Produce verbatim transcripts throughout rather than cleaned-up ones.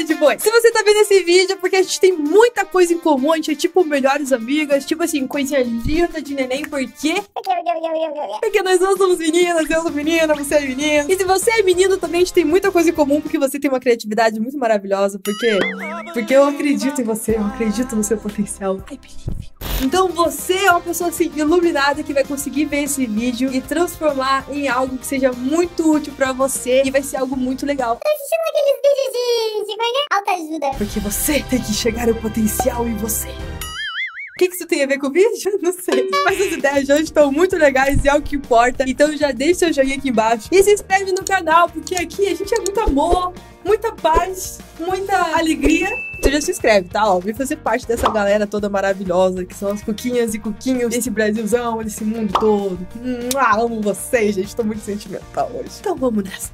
cara de boi. Se você tá vendo esse vídeo é porque a gente tem muita coisa em comum, a gente é tipo melhores amigas, tipo assim, coisinha linda de neném, por quê? Porque nós não somos meninas, eu sou menina, você é menino. E se você é menino também, a gente tem muita coisa em comum, porque você tem uma criatividade muito maravilhosa, porque, porque eu acredito em você, eu acredito no seu potencial. I believe you. Então você é uma pessoa assim, iluminada, que vai conseguir ver esse vídeo e transformar em algo que seja muito útil pra você e vai ser algo muito legal. Eu chamo aqueles vídeos de, de como é? Autoajuda. Porque você tem que chegar ao potencial em você. O que, que isso tem a ver com o vídeo? Não sei. Mas as ideias de hoje estão muito legais e é o que importa. Então já deixa seu joinha aqui embaixo e se inscreve no canal, porque aqui a gente é muito amor, muita paz, muita alegria. Então já se inscreve, tá? Ó, vem fazer parte dessa galera toda maravilhosa, que são as cuquinhas e cuquinhos desse Brasilzão, desse mundo todo. Hum, ah, amo vocês, gente. Tô muito sentimental hoje. Então vamos nessa.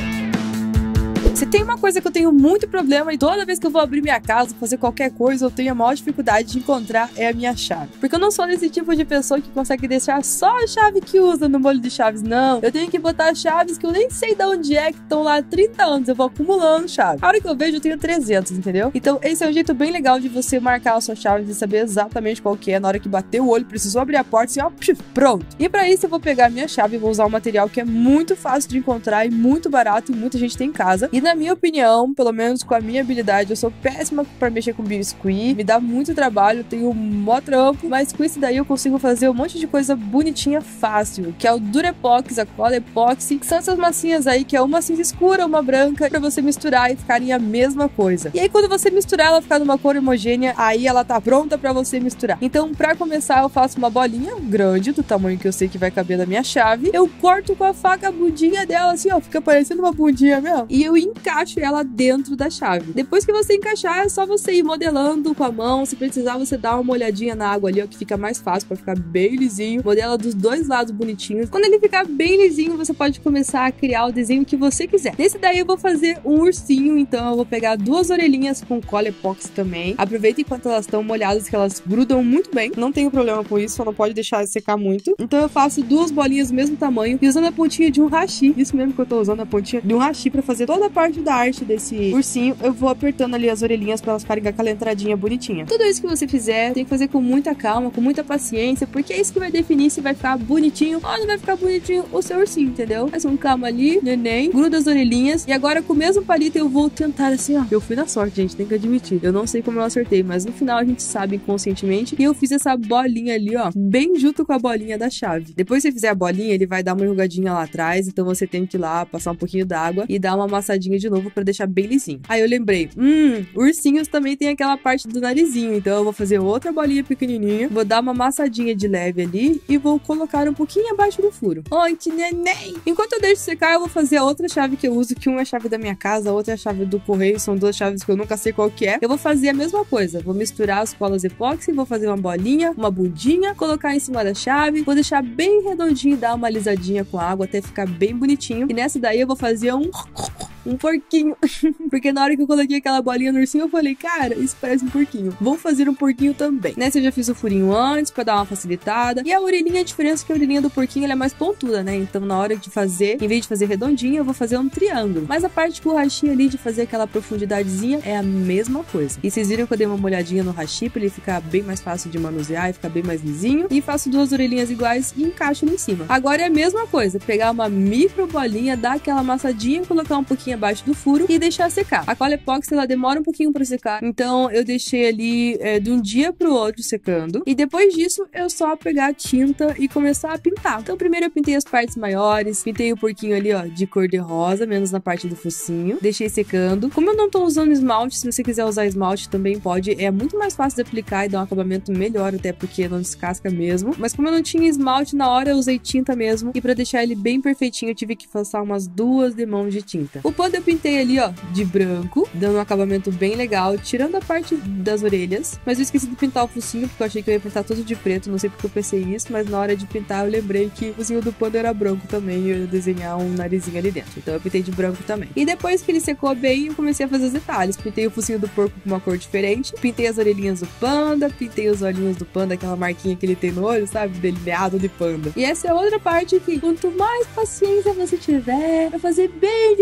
Se tem uma coisa que eu tenho muito problema e toda vez que eu vou abrir minha casa, fazer qualquer coisa, eu tenho a maior dificuldade de encontrar é a minha chave. Porque eu não sou desse tipo de pessoa que consegue deixar só a chave que usa no molho de chaves, não. Eu tenho que botar chaves que eu nem sei de onde é, que estão lá há trinta anos, eu vou acumulando chaves. A hora que eu vejo, eu tenho trezentos, entendeu? Então esse é um jeito bem legal de você marcar a sua chave e saber exatamente qual que é. Na hora que bater o olho, precisou abrir a porta, assim, ó, pronto. E pra isso eu vou pegar a minha chave e vou usar um material que é muito fácil de encontrar e muito barato e muita gente tem em casa. E na minha opinião, pelo menos com a minha habilidade, eu sou péssima pra mexer com biscuit, me dá muito trabalho, tenho um mó trampo, mas com isso daí eu consigo fazer um monte de coisa bonitinha fácil, que é o Durepox, a cola epóxi, que são essas massinhas aí, que é uma cinza escura, uma branca, pra você misturar e ficarem a mesma coisa. E aí quando você misturar, ela ficar numa cor homogênea, aí ela tá pronta pra você misturar. Então, pra começar, eu faço uma bolinha grande, do tamanho que eu sei que vai caber na minha chave, eu corto com a faca a bundinha dela, assim, ó, fica parecendo uma bundinha mesmo, e eu encaixo ela dentro da chave. Depois que você encaixar, é só você ir modelando com a mão. Se precisar, você dá uma olhadinha na água ali, ó, que fica mais fácil pra ficar bem lisinho. Modela dos dois lados bonitinhos. Quando ele ficar bem lisinho, você pode começar a criar o desenho que você quiser. Nesse daí eu vou fazer um ursinho, então eu vou pegar duas orelhinhas com cola epóxi também. Aproveita enquanto elas estão molhadas, que elas grudam muito bem. Não tenho problema com isso, só não pode deixar secar muito. Então eu faço duas bolinhas do mesmo tamanho e usando a pontinha de um hashi. Isso mesmo que eu tô usando, a pontinha de um hashi pra fazer toda a parte da arte desse ursinho. Eu vou apertando ali as orelhinhas pra elas ficarem com aquela entradinha bonitinha. Tudo isso que você fizer, tem que fazer com muita calma, com muita paciência, porque é isso que vai definir se vai ficar bonitinho ou não vai ficar bonitinho o seu ursinho, entendeu? Faz um calma ali, neném, gruda as orelhinhas e agora com o mesmo palito eu vou tentar assim, ó. Eu fui na sorte, gente, tem que admitir. Eu não sei como eu acertei, mas no final a gente sabe inconscientemente que eu fiz essa bolinha ali, ó, bem junto com a bolinha da chave. Depois que você fizer a bolinha, ele vai dar uma enrugadinha lá atrás, então você tem que ir lá, passar um pouquinho d'água e dar uma amassadinha de novo pra deixar bem lisinho. Aí eu lembrei, hum, ursinhos também tem aquela parte do narizinho, então eu vou fazer outra bolinha pequenininha, vou dar uma amassadinha de leve ali e vou colocar um pouquinho abaixo do furo. Oi, que neném! Enquanto eu deixo secar, eu vou fazer a outra chave que eu uso, que uma é a chave da minha casa, a outra é a chave do correio, são duas chaves que eu nunca sei qual que é. Eu vou fazer a mesma coisa, vou misturar as colas epóxi, vou fazer uma bolinha, uma bundinha, colocar em cima da chave, vou deixar bem redondinho e dar uma alisadinha com a água até ficar bem bonitinho. E nessa daí eu vou fazer um... um porquinho. Porque na hora que eu coloquei aquela bolinha no ursinho, eu falei, cara, isso parece um porquinho. Vou fazer um porquinho também. Nessa eu já fiz o furinho antes, pra dar uma facilitada. E a orelhinha, a diferença é que a orelhinha do porquinho, ela é mais pontuda, né? Então na hora de fazer, em vez de fazer redondinha, eu vou fazer um triângulo. Mas a parte com o hashi ali, de fazer aquela profundidadezinha, é a mesma coisa. E vocês viram que eu dei uma molhadinha no hashi, pra ele ficar bem mais fácil de manusear e ficar bem mais lisinho. E faço duas orelhinhas iguais e encaixo ali em cima. Agora é a mesma coisa, pegar uma micro bolinha, dar aquela amassadinha, colocar um pouquinho abaixo do furo e deixar secar. A cola epóxi, ela demora um pouquinho pra secar, então eu deixei ali é, de um dia pro outro secando, e depois disso eu só pegar a tinta e começar a pintar. Então primeiro eu pintei as partes maiores, pintei o porquinho ali, ó, de cor de rosa, menos na parte do focinho, deixei secando. Como eu não tô usando esmalte, se você quiser usar esmalte também pode, é muito mais fácil de aplicar e dar um acabamento melhor, até porque não descasca mesmo, mas como eu não tinha esmalte na hora, eu usei tinta mesmo, e pra deixar ele bem perfeitinho eu tive que passar umas duas demãos de tinta. O pano eu pintei ali, ó, de branco, dando um acabamento bem legal, tirando a parte das orelhas, mas eu esqueci de pintar o focinho, porque eu achei que eu ia pintar tudo de preto, não sei porque eu pensei isso, mas na hora de pintar eu lembrei que o focinho do pano era branco também, e eu ia desenhar um narizinho ali dentro, então eu pintei de branco também. E depois que ele secou bem, eu comecei a fazer os detalhes, pintei o focinho do porco com uma cor diferente, pintei as orelhinhas do panda, pintei os olhinhos do panda, aquela marquinha que ele tem no olho, sabe, delineado de panda. E essa é outra parte que, quanto mais paciência você tiver, vai fazer bem devagarinho,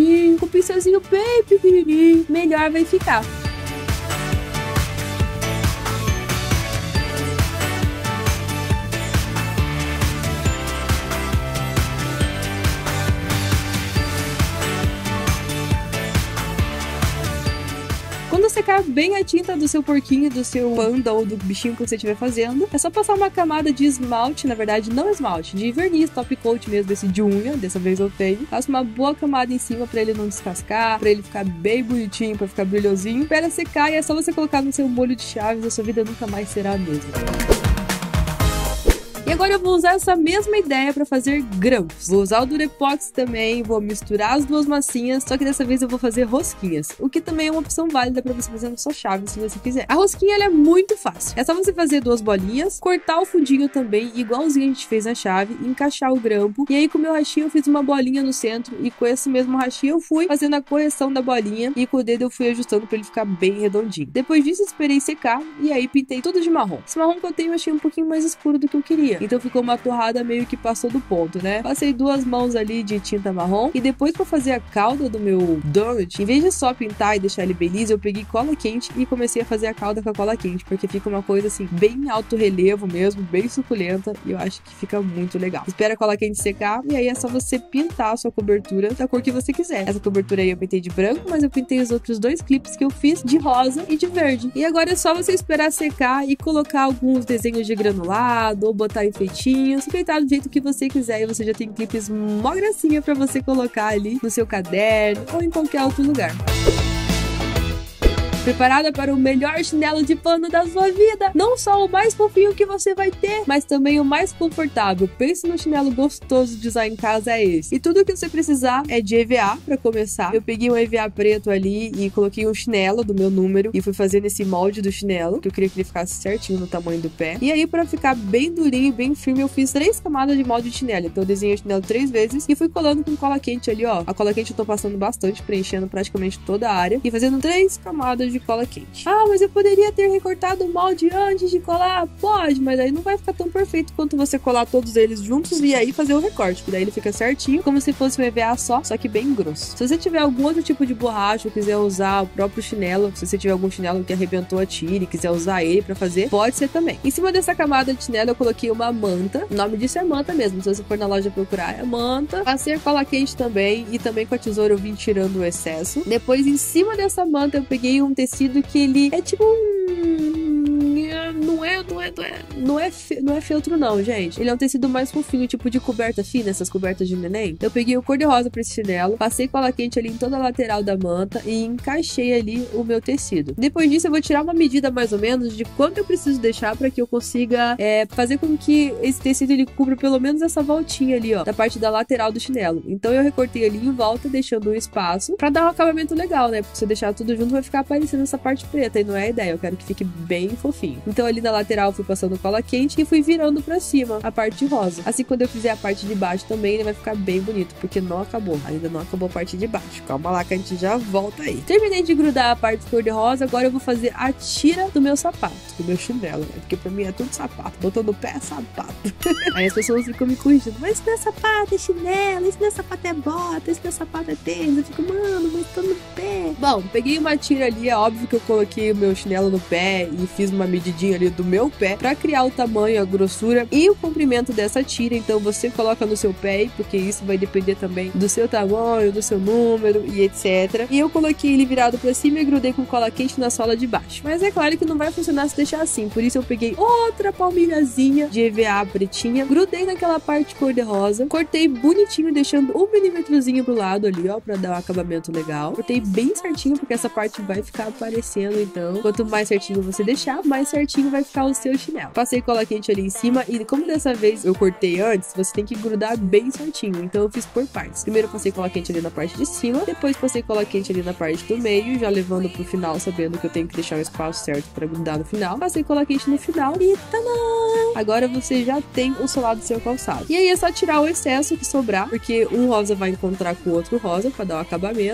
pequenininho, com o pincelzinho bem pequenininho, melhor vai ficar. Quando secar bem a tinta do seu porquinho, do seu panda ou do bichinho que você estiver fazendo, é só passar uma camada de esmalte, na verdade não esmalte, de verniz, top coat mesmo, desse de unha, dessa vez eu tenho. Faça uma boa camada em cima pra ele não descascar, pra ele ficar bem bonitinho, pra ficar brilhosinho. Espera secar e é só você colocar no seu molho de chaves, a sua vida nunca mais será a mesma. E agora eu vou usar essa mesma ideia para fazer grãos. Vou usar o Durepox também, vou misturar as duas massinhas, só que dessa vez eu vou fazer rosquinhas, o que também é uma opção válida para você fazer na sua chave, se você quiser. A rosquinha ela é muito fácil. É só você fazer duas bolinhas, cortar o fundinho também, igualzinho a gente fez na chave, encaixar o grampo, e aí com o meu rachinho eu fiz uma bolinha no centro, e com esse mesmo rachinho eu fui fazendo a correção da bolinha, e com o dedo eu fui ajustando para ele ficar bem redondinho. Depois disso eu esperei secar, e aí pintei tudo de marrom. Esse marrom que eu tenho eu achei um pouquinho mais escuro do que eu queria. Então ficou uma torrada meio que passou do ponto, né? Passei duas mãos ali de tinta marrom e depois pra fazer a cauda do meu donut, em vez de só pintar e deixar ele bem liso, eu peguei cola quente e comecei a fazer a cauda com a cola quente, porque fica uma coisa assim, bem alto relevo mesmo, bem suculenta e eu acho que fica muito legal. Espera a cola quente secar e aí é só você pintar a sua cobertura da cor que você quiser. Essa cobertura aí eu pintei de branco, mas eu pintei os outros dois clipes que eu fiz de rosa e de verde. E agora é só você esperar secar e colocar alguns desenhos de granulado ou botar enfeitinhos, enfeitar do jeito que você quiser, e você já tem clipes mó gracinha pra você colocar ali no seu caderno ou em qualquer outro lugar. Preparada para o melhor chinelo de pano da sua vida? Não só o mais fofinho que você vai ter, mas também o mais confortável. Pense no chinelo gostoso de usar em casa, é esse. E tudo que você precisar é de E V A para começar. Eu peguei um E V A preto ali e coloquei um chinelo do meu número e fui fazendo esse molde do chinelo, que eu queria que ele ficasse certinho no tamanho do pé. E aí, para ficar bem durinho e bem firme, eu fiz três camadas de molde de chinelo. Então eu desenhei o chinelo três vezes e fui colando com cola quente ali, ó. A cola quente eu tô passando bastante, preenchendo praticamente toda a área e fazendo três camadas de de cola quente. Ah, mas eu poderia ter recortado o molde antes de colar? Pode, mas aí não vai ficar tão perfeito quanto você colar todos eles juntos e aí fazer o recorte, que daí ele fica certinho, como se fosse um E V A só, só que bem grosso. Se você tiver algum outro tipo de borracha ou quiser usar o próprio chinelo, se você tiver algum chinelo que arrebentou a tira e quiser usar ele pra fazer, pode ser também. Em cima dessa camada de chinelo eu coloquei uma manta, o nome disso é manta mesmo, se você for na loja procurar é manta. Passei a cola quente também e também com a tesoura eu vim tirando o excesso. Depois em cima dessa manta eu peguei um tecido que ele é tipo um... Não é, não é, não é, não é, fe... não é feltro não, gente. Ele é um tecido mais fofinho, tipo de coberta fina, essas cobertas de neném. Eu peguei o cor-de-rosa pra esse chinelo, passei cola quente ali em toda a lateral da manta e encaixei ali o meu tecido. Depois disso eu vou tirar uma medida mais ou menos de quanto eu preciso deixar pra que eu consiga é, fazer com que esse tecido ele cubra pelo menos essa voltinha ali, ó, da parte da lateral do chinelo. Então eu recortei ali em volta, deixando um espaço pra dar um acabamento legal, né? Porque se eu deixar tudo junto vai ficar aparecendo essa parte preta e não é a ideia. Eu quero que fique bem fofinho. Então ali na lateral eu fui passando cola quente e fui virando pra cima a parte rosa. Assim, quando eu fizer a parte de baixo também, ele vai ficar bem bonito, porque não acabou. Ainda não acabou a parte de baixo. Calma lá que a gente já volta aí. Terminei de grudar a parte cor-de-rosa, agora eu vou fazer a tira do meu sapato, do meu chinelo, né? Porque pra mim é tudo sapato. Botando o pé é sapato. Aí as pessoas ficam me corrigindo. Mas isso não é sapato, é chinelo. Isso não é sapato, é bota. Isso não é sapato, é tênis. Eu fico, mano, mas tô no pé. Bom, peguei uma tira ali. É óbvio que eu coloquei o meu chinelo no pé e fiz uma medidinha ali do meu pé pra criar o tamanho, a grossura e o comprimento dessa tira. Então você coloca no seu pé, porque isso vai depender também do seu tamanho, do seu número e etcétera. E eu coloquei ele virado pra cima e grudei com cola quente na sola de baixo. Mas é claro que não vai funcionar se deixar assim. Por isso eu peguei outra palmilhazinha de E V A pretinha, grudei naquela parte cor-de-rosa, cortei bonitinho, deixando um milímetrozinho pro lado ali, ó, pra dar um acabamento legal. Cortei bem certinho, porque essa parte vai ficar aparecendo, então quanto mais certinho você deixar, mais certinho vai ficar o seu chinelo. Passei cola quente ali em cima e como dessa vez eu cortei antes, você tem que grudar bem certinho, então eu fiz por partes. Primeiro eu passei cola quente ali na parte de cima, depois passei cola quente ali na parte do meio, já levando pro final, sabendo que eu tenho que deixar o espaço certo pra grudar no final. Passei cola quente no final e tadã! Agora você já tem o solado do seu calçado. E aí é só tirar o excesso que sobrar, porque um rosa vai encontrar com o outro rosa pra dar o acabamento. Aí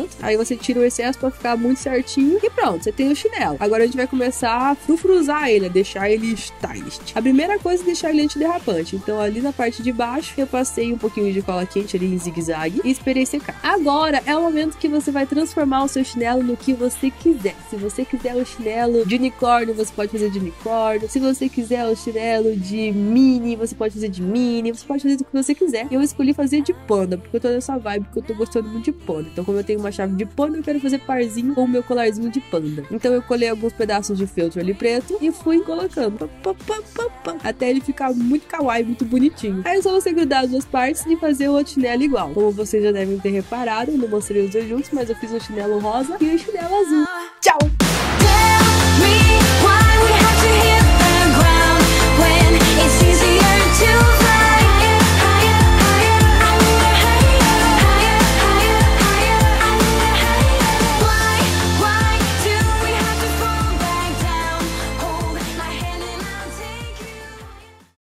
você tira o excesso pra ficar muito certinho e pronto, você tem o chinelo. Agora a gente vai começar a frufruzar ele, a deixar ele stylist. A primeira coisa é deixar ele antiderrapante. Então ali na parte de baixo eu passei um pouquinho de cola quente ali em zigue-zague e esperei secar. Agora é o momento que você vai transformar o seu chinelo no que você quiser. Se você quiser o chinelo de unicórnio, você pode fazer de unicórnio. Se você quiser o chinelo de mini, você pode fazer de mini. Você pode fazer do que você quiser. Eu escolhi fazer de panda, porque eu tô nessa vibe, porque eu tô gostando muito de panda. Então como eu tenho uma chave de panda, eu quero fazer parzinho com o meu colarzinho de panda. Então eu colei alguns pedaços de feltro ali preto e fui colocando pá, pá, pá, pá, pá, até ele ficar muito kawaii, muito bonitinho. Aí é só você grudar as duas partes e fazer o outro chinelo igual. Como vocês já devem ter reparado, eu não mostrei os dois juntos, mas eu fiz um chinelo rosa e um chinelo azul. Tchau!